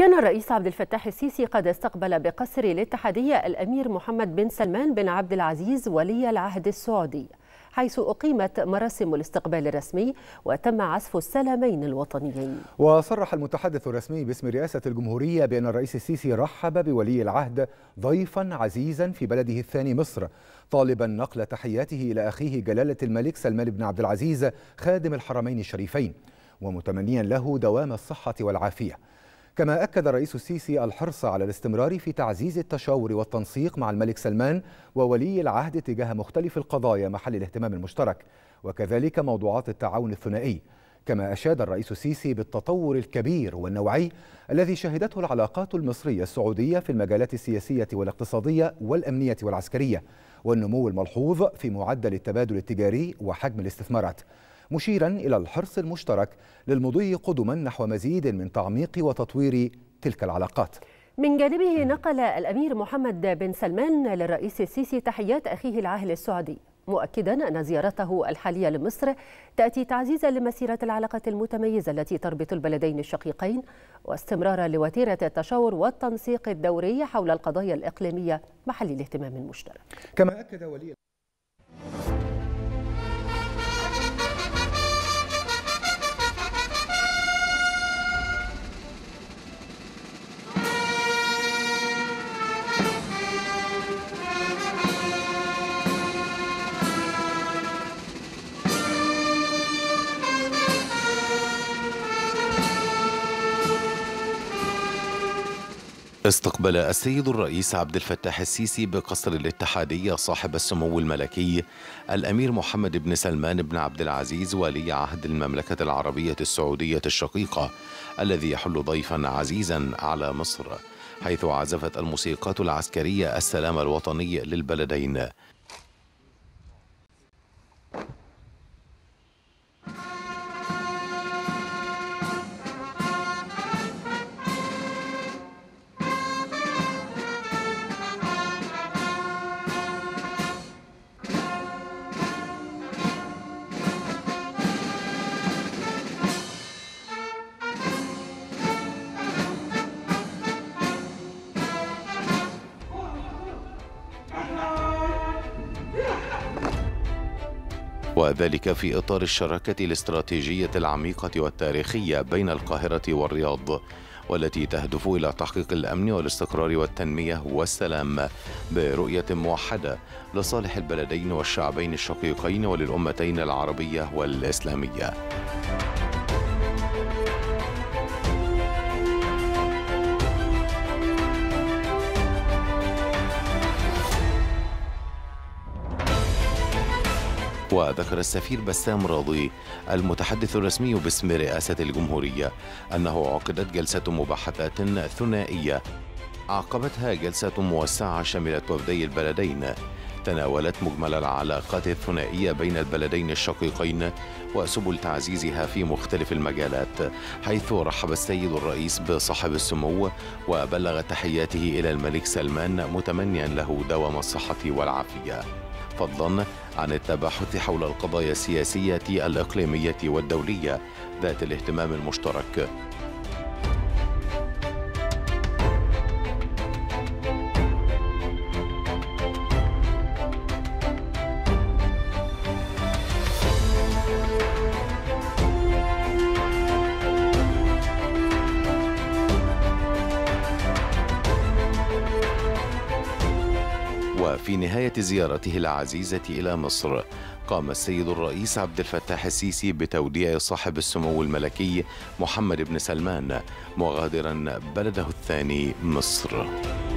كان الرئيس عبد الفتاح السيسي قد استقبل بقصر الاتحادية الأمير محمد بن سلمان بن عبد العزيز ولي العهد السعودي، حيث أقيمت مراسم الاستقبال الرسمي وتم عزف السلامين الوطنيين. وصرح المتحدث الرسمي باسم رئاسة الجمهورية بأن الرئيس السيسي رحب بولي العهد ضيفا عزيزا في بلده الثاني مصر، طالبا نقل تحياته إلى أخيه جلالة الملك سلمان بن عبد العزيز خادم الحرمين الشريفين، ومتمنيا له دوام الصحة والعافية. كما أكد الرئيس السيسي الحرص على الاستمرار في تعزيز التشاور والتنسيق مع الملك سلمان وولي العهد تجاه مختلف القضايا محل الاهتمام المشترك، وكذلك موضوعات التعاون الثنائي. كما أشاد الرئيس السيسي بالتطور الكبير والنوعي الذي شهدته العلاقات المصرية السعودية في المجالات السياسية والاقتصادية والأمنية والعسكرية، والنمو الملحوظ في معدل التبادل التجاري وحجم الاستثمارات، مشيرا إلى الحرص المشترك للمضي قدما نحو مزيد من تعميق وتطوير تلك العلاقات. من جانبه نقل الأمير محمد بن سلمان للرئيس السيسي تحيات أخيه العاهل السعودي، مؤكدا أن زيارته الحالية لمصر تأتي تعزيزا لمسيرة العلاقة المتميزة التي تربط البلدين الشقيقين، واستمرارا لوتيرة التشاور والتنسيق الدوري حول القضايا الإقليمية محل الاهتمام المشترك. كما أكد ولي استقبل السيد الرئيس عبد الفتاح السيسي بقصر الاتحادية صاحب السمو الملكي الأمير محمد بن سلمان بن عبد العزيز ولي عهد المملكة العربية السعودية الشقيقة، الذي يحل ضيفا عزيزا على مصر، حيث عزفت الموسيقات العسكرية السلام الوطني للبلدين. وذلك في إطار الشراكة الاستراتيجية العميقة والتاريخية بين القاهرة والرياض، والتي تهدف إلى تحقيق الأمن والاستقرار والتنمية والسلام برؤية موحدة لصالح البلدين والشعبين الشقيقين وللأمتين العربية والإسلامية. وذكر السفير بسام راضي المتحدث الرسمي باسم رئاسة الجمهورية أنه عقدت جلسة مباحثات ثنائية عقبتها جلسة موسعة شملت وفدي البلدين تناولت مجمل العلاقات الثنائية بين البلدين الشقيقين وسبل تعزيزها في مختلف المجالات، حيث رحب السيد الرئيس بصاحب السمو وبلغ تحياته إلى الملك سلمان متمنيا له دوام الصحة والعافية، فضلا عن التباحث حول القضايا السياسية الإقليمية والدولية ذات الاهتمام المشترك. وفي نهاية زيارته العزيزة إلى مصر، قام السيد الرئيس عبد الفتاح السيسي بتوديع صاحب السمو الملكي محمد بن سلمان مغادرا بلده الثاني مصر.